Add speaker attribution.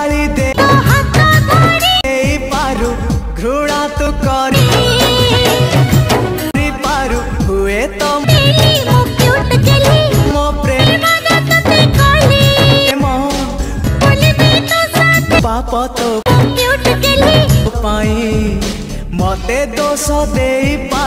Speaker 1: गाली दे पारू घृणा तू कर पारू हुए तो मो प्रेम पाप तो पाई मते दोष दे।